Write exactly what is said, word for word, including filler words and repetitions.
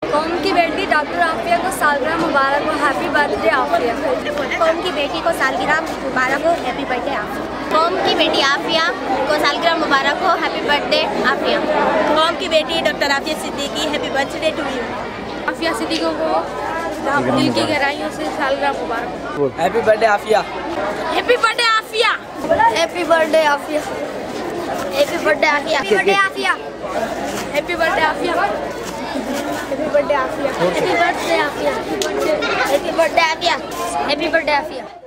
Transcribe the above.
कौम की बेटी डॉक्टर आफिया को सालगिरह मुबारक हो, हैप्पी बर्थडे आफिया। कौम की बेटी को सालगिरह मुबारक हो, हैप्पी बर्थडे आफिया। कौम की बेटी आफिया को सालगिरह मुबारक हो, हैप्पी बर्थडे आफिया। कौम की बेटी doctor Afia Siddiqui, happy birthday to you. Afia Siddiqui को दिल की गहराइयों से सालगिरह मुबारक। Happy birthday Afia. Happy birthday Afia. Happy birthday Afia. Happy birthday Afia. Happy birthday Afia. Happy birthday Afia. Happy birthday Afia. Happy birthday Afia. Happy birthday Afia. Happy birthday Aafia.